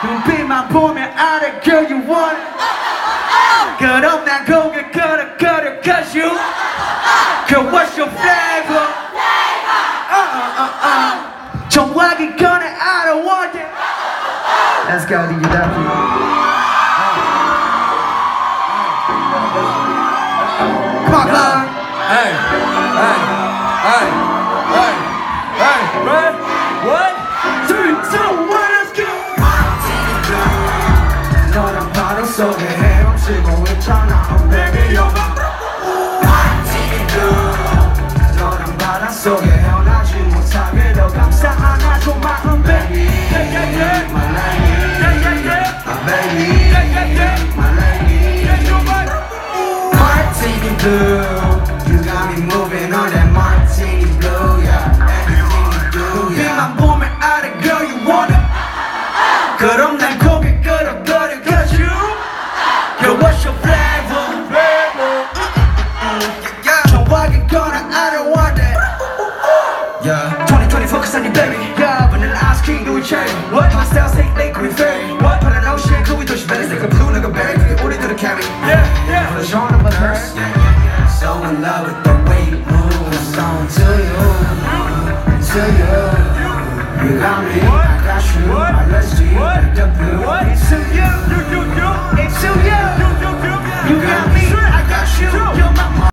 눈빛만 보면 알아 girl you want it 그럼 난 고개 끄덕거려 cause you Girl what's your flavor 정확히 꺼내 I don't want it Let's go DJ Ducky Come on, come on Hey, hey, hey, hey, hey, right? What? 3, 2, 1, let's go 너랑 바람 속에 헤엄치고 있잖아 Baby you're Martini blue 너랑 바람 속에 헤어나지 못하게 더 감싸 안아줘 마음 baby My lady My baby My lady Martini blue You got me moving on that Martini blue yeah Everything you do yeah 빛만 보면 알아 girl you want it 그럼 난 고개 끄덕거려 cause you Girl what's your flavor 정확히 꺼내 I don't want that Yeah 2020 focus on you baby Yeah vanilla ice cream do it cherry What? My style say liquid fairy What? 파란 오션 그 위 도시 벨리 like a blue